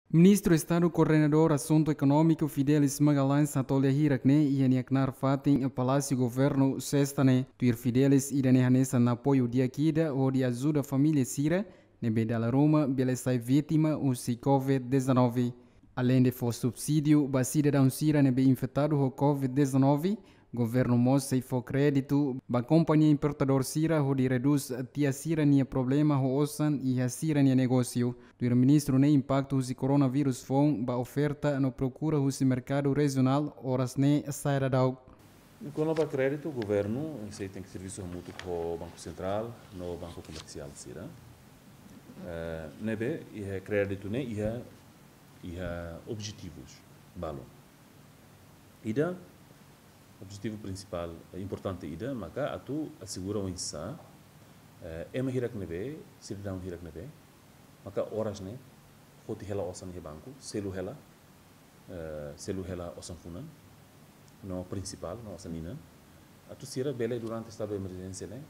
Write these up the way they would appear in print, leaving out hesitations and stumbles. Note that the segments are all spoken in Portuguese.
Ministro Estado Coordenador Assunto Econômico Fidelis Magalhães Atolha Hirakne e Aniaknar Fatin Palácio Governo Sextane Tuir Fidelis e Danehanesa na apoio de Akida ou de ajuda a família Sira nebe da Roma beleza vítima o Covid-19. Além de for subsídio ba cidadão Sira nebe infectado com Covid-19, governo mostra for crédito ba companhia importador Sira ho de reduz tia Sira nia problema ho osan e a Sira nia negócio. Do ministro ne impacto husi coronavírus fon ba oferta no procura husi mercado regional horas ne saira dau. Quando para crédito, o governo tem que serviço mútuo com o Banco Central, no Banco Comercial Sira. Nebe e crédito ne e objetivos balo. Ida objetivo principal importante ida maka atu assegura o insa ema hirak nebe cidadão hirak nebe maka horas ne hoti hela osan he banco selu hela osan funan no principal no osan ina atu sira bele durante estado de emergência ne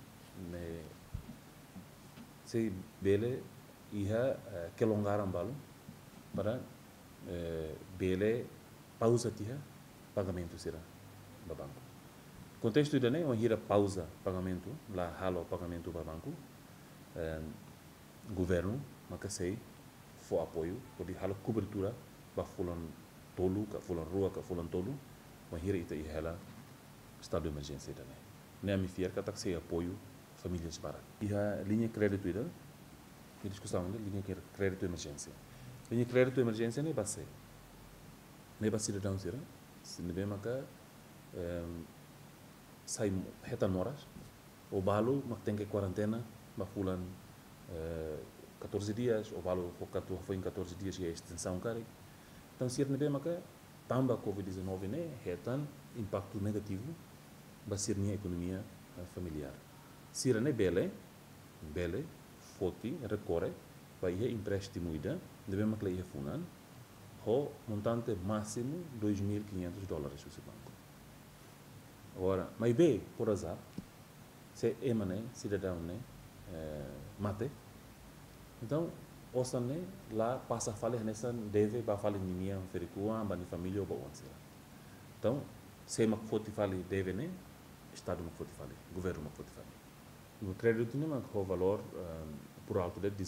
se bele iha kelongaram balo para bele pausa tiha pagamento sira do banco. Contexto ida ne hira pausa pagamento lá halo pagamento para banco governo maka sei fo apoio pode halo cobertura ba fulan tolu ka fulan rua ka fulan tolu hira ita hela estado de emergência ida ne mi fier ka tak sei apoio famílias para iha linha crédito ida que discussão de linha crédito emergência linha crédito emergência ne basse cidadão sira se ne maka sai hetan moras o balo mak tem que quarentena mak fulan 14 dias o balo foi em 14 dias e a extensão cara então se ne maka tamba covid-19 ne hetan impacto negativo basir nia economia familiar sira ne bele foti recorre vai empréstimo ida deve mak le funan ho montante máximo $2.500 o banco. Agora, mas bem, por azar, se emane cidadão né mate, então osan né lá passa a falar nessa deve ba falar ninguém fericua ba ni família ou ba onde então se mak foti fale deve né estado mak foti fale governo mak foti fale o crédito né mak o valor por alto de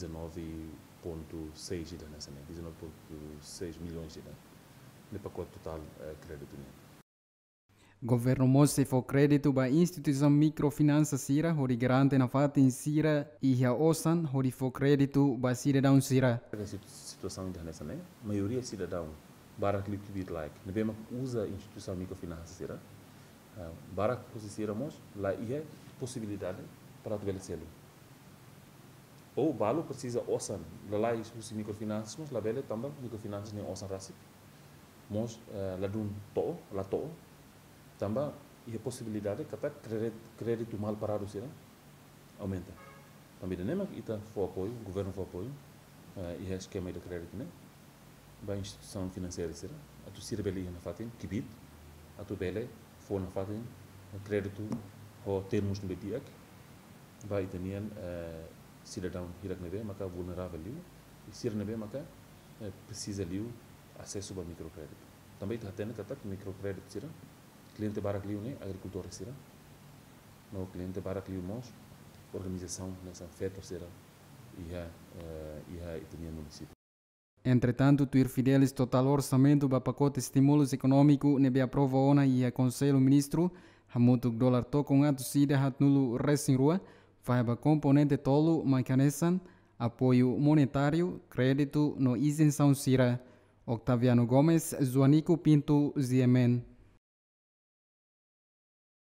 19,6 ida nessa né 19,6 milhões ida no pacote total crédito né. Governo mostra for crédito ba instituição microfinança Sira, hori garante na fatin Sira e a osan hori for crédito ba cidadão Sira. A situação internacional, né? Maioria cidadão barak liquidity like, nebema usa instituição microfinança Sira. Barak posiciamos lá é possibilidade para estabelecer. Ou balo precisa osan, lá os microfinanças, mas lá bele também microfinanças nem osan rasi. Mas lá dun to, lá to também e a possibilidade que até crédito mal parado será aumenta. Também não é que ita for apoio, o governo for apoio e a esquema de crédito né, ba instituição financeira será. A tu sirve beli na fatin kibit, a tu bele for na fatin crédito ou termos no betiak, ba itanian cidadão hirak nebe maka vulnerável liu, e sir nebe maka precisa liu acesso a microcrédito. Também está tendo que até microcrédito será. Cliente barak liu ne agricultor será no cliente barak liu mos organização nessa feita será e a etnia município. Entretanto, Tuir Fidelis total orçamento para pacote estímulos econômico nebe aprova ona e a conselho ministro hamutuk dolar to com a sida hat nulu resin rua vai ba componente tolo mecanismo apoio monetário crédito no isenção Sira. Octaviano Gomes, Zuanico Pinto, Ziemen.